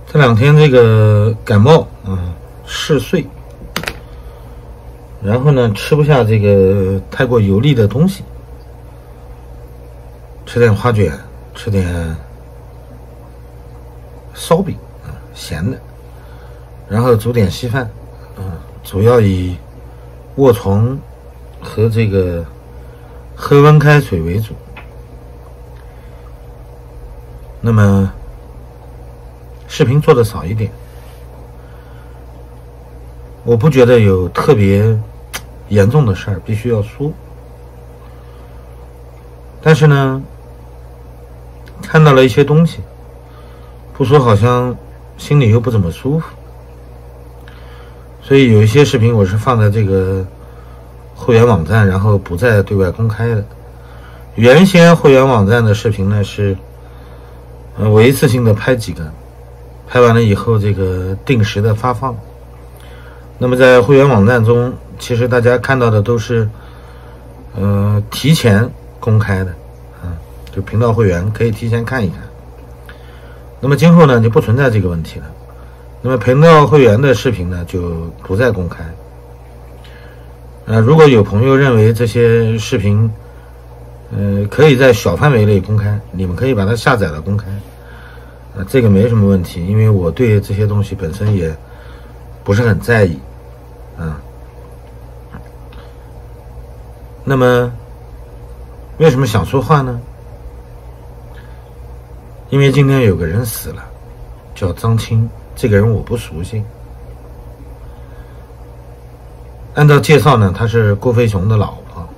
这两天这个感冒嗜睡，然后呢吃不下这个太过油腻的东西，吃点花卷，吃点烧饼咸的，然后煮点稀饭主要以卧床和这个喝温开水为主。那么视频做的少一点，我不觉得有特别严重的事儿必须要说，但是呢看到了一些东西，不说好像心里又不怎么舒服，所以有一些视频我是放在这个会员网站，然后不再对外公开的。原先会员网站的视频呢是我一次性的拍几个，拍完了以后这个定时的发放。那么在会员网站中，其实大家看到的都是提前公开的就频道会员可以提前看一看。那么今后呢就不存在这个问题了。那么频道会员的视频呢就不再公开。如果有朋友认为这些视频可以在小范围内公开，你们可以把它下载了公开，这个没什么问题，因为我对这些东西本身也不是很在意那么为什么想说话呢？因为今天有个人死了，叫张青，这个人我不熟悉。按照介绍呢，他是郭飞雄的老婆。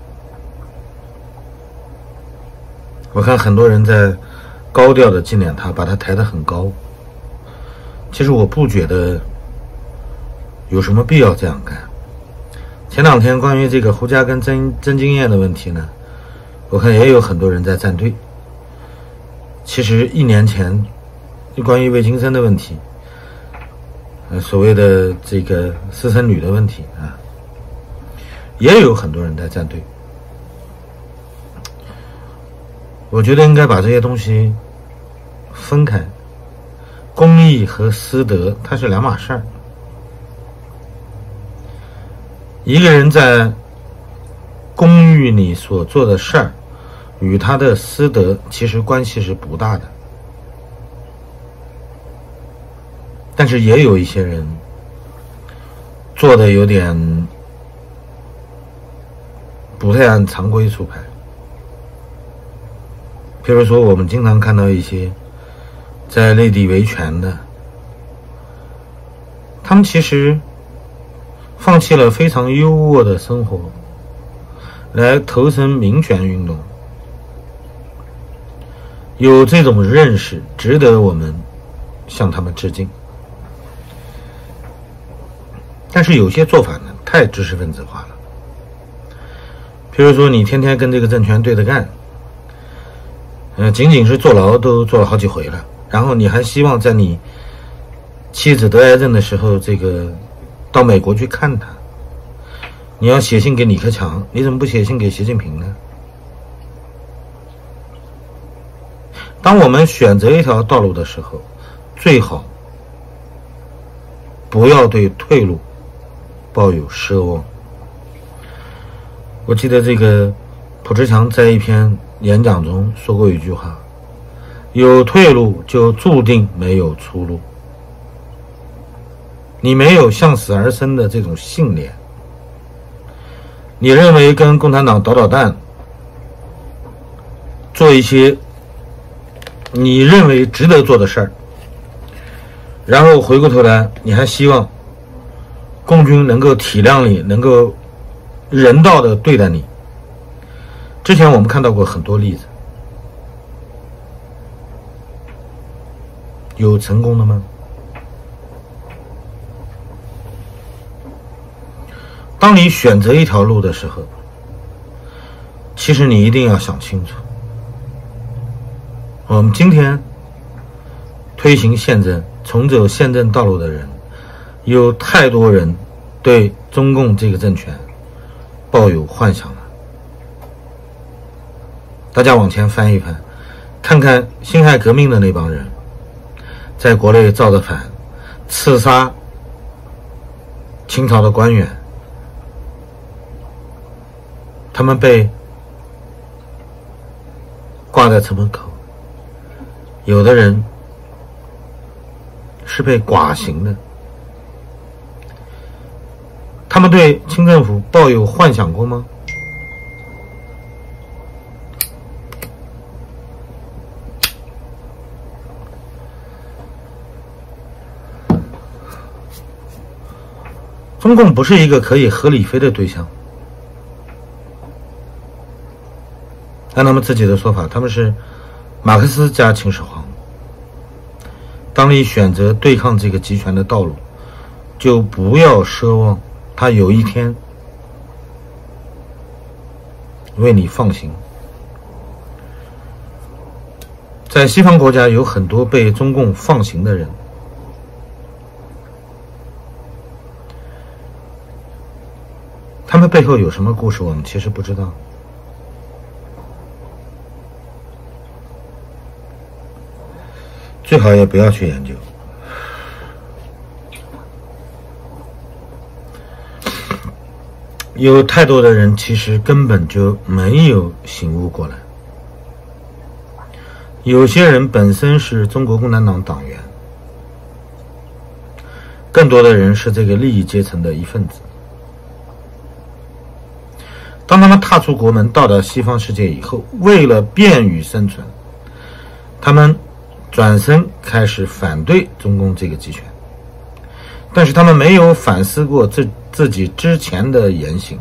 我看很多人在高调的纪念他，把他抬得很高。其实我不觉得有什么必要这样干。前两天关于这个胡佳跟曾经燕的问题呢，我看也有很多人在站队。其实1年前关于魏京生的问题，所谓的这个私生女的问题也有很多人在站队。我觉得应该把这些东西分开，公益和私德它是两码事儿。一个人在公寓里所做的事儿与他的私德其实关系是不大的，但是也有一些人做的有点不太按常规出牌。比如说我们经常看到一些在内地维权的，他们其实放弃了非常优渥的生活来投身民权运动，有这种认识值得我们向他们致敬。但是有些做法呢太知识分子化了，比如说你天天跟这个政权对着干，仅仅是坐牢都坐了好几回了，然后你还希望在你妻子得癌症的时候这个到美国去看他，你要写信给李克强，你怎么不写信给习近平呢？当我们选择一条道路的时候，最好不要对退路抱有奢望。我记得这个蒲志强在一篇演讲中说过一句话，有退路就注定没有出路。你没有向死而生的这种信念，你认为跟共产党捣蛋，做一些你认为值得做的事儿，然后回过头来你还希望共军能够体谅你，能够人道的对待你。之前我们看到过很多例子，有成功的吗？当你选择一条路的时候，其实你一定要想清楚。我们今天推行宪政，重走宪政道路的人，有太多人对中共这个政权抱有幻想了。大家往前翻一翻，看看辛亥革命的那帮人， 在国内造的反，刺杀清朝的官员，他们被挂在城门口，有的人是被剐刑的。他们对清政府抱有幻想过吗？中共不是一个可以合理非的对象。按他们自己的说法，他们是马克思加秦始皇。当你选择对抗这个集权的道路，就不要奢望他有一天为你放行。在西方国家有很多被中共放行的人，他们背后有什么故事，我们其实不知道。最好也不要去研究。有太多的人其实根本就没有醒悟过来。有些人本身是中国共产党党员，更多的人是这个利益阶层的一份子。当他们踏出国门，到达西方世界以后，为了便于生存，他们转身开始反对中共这个集权，但是他们没有反思过自己之前的言行，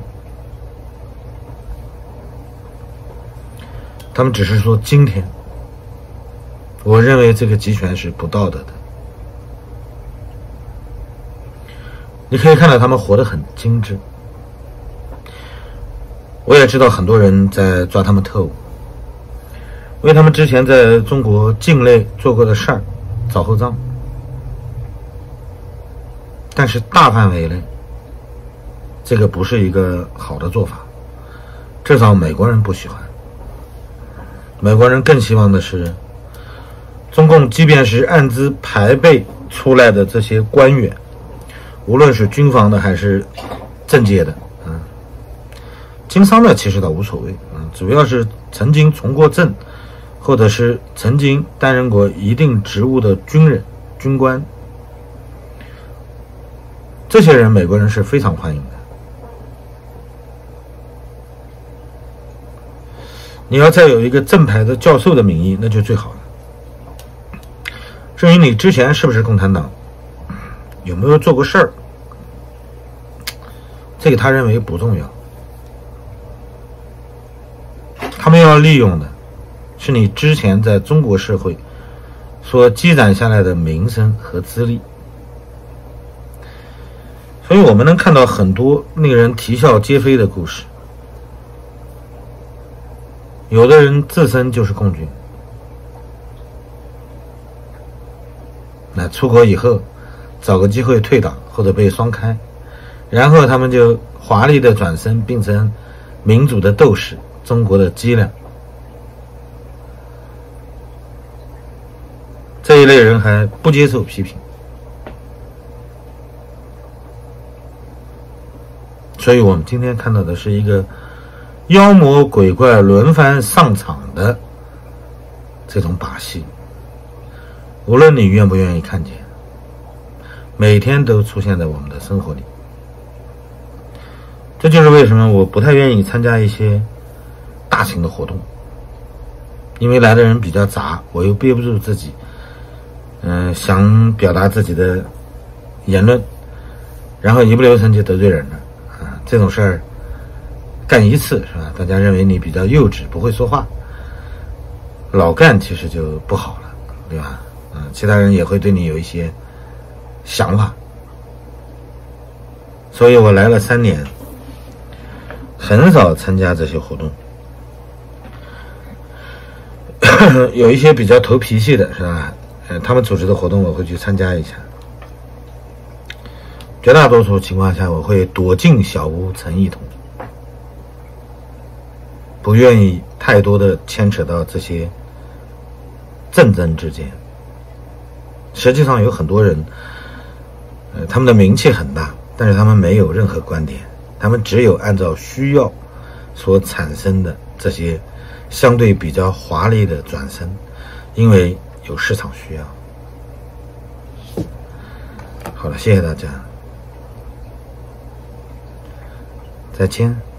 他们只是说今天我认为这个集权是不道德的。你可以看到他们活得很精致。我也知道很多人在抓他们特务，为他们之前在中国境内做过的事儿找后账，但是大范围内这个不是一个好的做法，至少美国人不喜欢。美国人更希望的是，中共即便是暗资排辈出来的这些官员，无论是军方的还是政界的，经商的其实倒无所谓，主要是曾经从过政，或者是曾经担任过一定职务的军人、军官，这些人美国人是非常欢迎的。你要再有一个正牌的教授的名义，那就最好了。至于你之前是不是共产党，有没有做过事儿，这个他认为不重要。他们要利用的是你之前在中国社会所积攒下来的名声和资历。所以我们能看到很多令人啼笑皆非的故事。有的人自身就是共军，那出国以后找个机会退党或者被双开，然后他们就华丽的转身变成民主的斗士，中国的脊梁。这一类人还不接受批评，所以我们今天看到的是一个妖魔鬼怪轮番上场的这种把戏，无论你愿不愿意看见，每天都出现在我们的生活里。这就是为什么我不太愿意参加一些大型的活动，因为来的人比较杂，我又憋不住自己想表达自己的言论，然后一不留神就得罪人了这种事儿干一次是吧？大家认为你比较幼稚，不会说话，老干其实就不好了，对吧？其他人也会对你有一些想法。所以我来了3年，很少参加这些活动。有一些比较头脾气的是吧？他们组织的活动我会去参加一下。绝大多数情况下我会躲进小屋成一统，不愿意太多的牵扯到这些政争之间。 实际上有很多人，他们的名气很大，但是他们没有任何观点，他们只有按照需要所产生的这些相对比较华丽的转身，因为有市场需要。好了，谢谢大家，再见。